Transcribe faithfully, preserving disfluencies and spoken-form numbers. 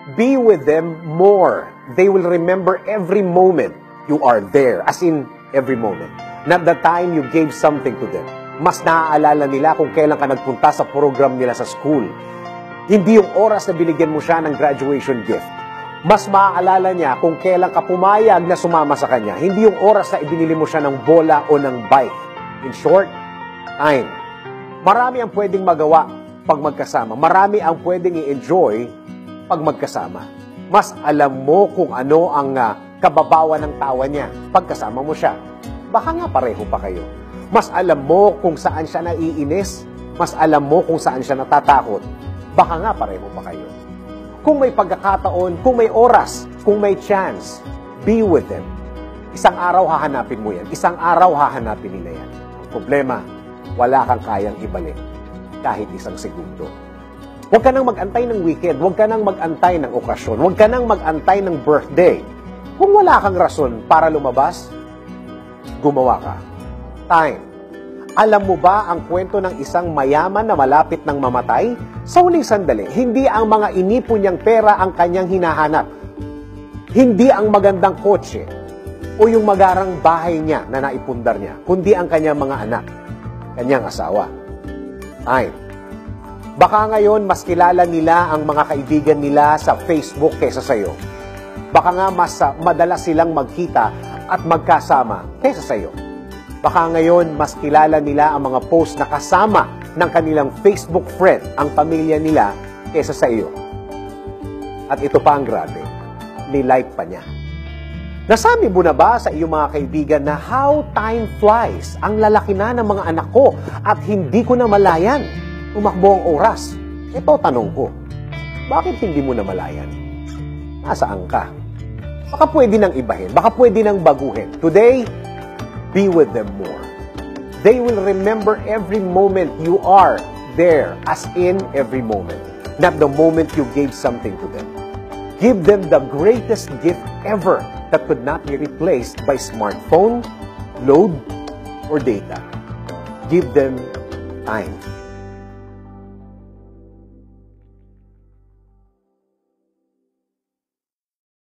Be with them more. They will remember every moment you are there, as in every moment. Not the time you gave something to them. Mas naaalala nila kung kailan ka nagpunta sa program nila sa school. Hindi yung oras na binigyan mo siya ng graduation gift. Mas maaalala niya kung kailan ka pumayag na sumama sa kanya. Hindi yung oras na ibinili mo siya ng bola o ng bike. In short, time. Marami ang pwedeng magawa pag magkasama. Marami ang pwedeng i-enjoy pag magkasama. Mas alam mo kung ano ang uh, kababawan ng tawa niya pagkasama mo siya. Baka nga pareho pa kayo. Mas alam mo kung saan siya naiinis. Mas alam mo kung saan siya natatakot. Baka nga pareho pa kayo. Kung may pagkakataon, kung may oras, kung may chance, be with them. Isang araw hahanapin mo yan. Isang araw hahanapin nila yan. Ang problema, wala kang kayang ibalik kahit isang segundo. Huwag ka nang mag-antay ng weekend. Huwag ka nang mag-antay ng okasyon. Huwag ka nang mag-antay ng birthday. Kung wala kang rason para lumabas, gumawa ka. Time. Alam mo ba ang kwento ng isang mayaman na malapit ng mamatay? Sa huling sandali, hindi ang mga inipon niyang pera ang kanyang hinahanap. Hindi ang magandang kotse o yung magarang bahay niya na naipundar niya, kundi ang kanyang mga anak, kanyang asawa. Time. Baka ngayon, mas kilala nila ang mga kaibigan nila sa Facebook kaysa sa'yo. Baka nga mas uh, madalas silang magkita at magkasama kaysa sa'yo. Baka ngayon, mas kilala nila ang mga post na kasama ng kanilang Facebook friend, ang pamilya nila, kaysa sa iyo. At ito pa ang grabe, nilike pa niya. Nasabi mo na ba sa iyong mga kaibigan na how time flies? Ang lalaki na ng mga anak ko at hindi ko na malayan. Umakbo ang oras. Ito tanong ko, bakit hindi mo na malayan? Nasaan ka? Baka pwede nang ibahin, baka pwede nang baguhin. Today, be with them more. They will remember every moment you are there, as in every moment, not the moment you gave something to them. Give them the greatest gift ever that could not be replaced by smartphone, load, or data. Give them time.